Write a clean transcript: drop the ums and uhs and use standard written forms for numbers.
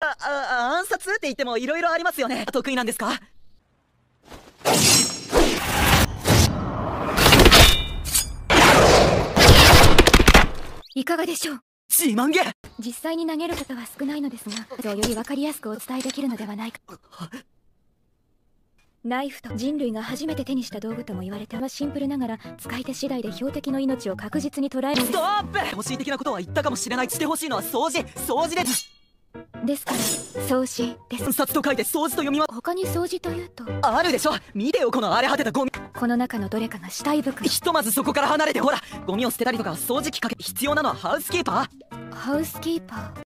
暗殺って言っても色々ありますよね。得意なんですか？ いかがでしょう。 自慢げ。 実際に投げることは少ないのですが、より分かりやすくお伝えできるのではないか。ナイフと人類が初めて手にした道具とも言われてはシンプルながら使い手次第で標的の命を確実に捉える。 ストップ。欲しい的なことは言ったかもしれない。してほしいのは掃除ですから掃除です。 札と書いて掃除と読みます。 他に掃除というとあるでしょ。見てよこの荒れ果てたゴミ。 この中のどれかが死体袋。 ひとまずそこから離れて。ほらゴミを捨てたりとか掃除機かけ必要なのはハウスキーパー。 ハウスキーパー。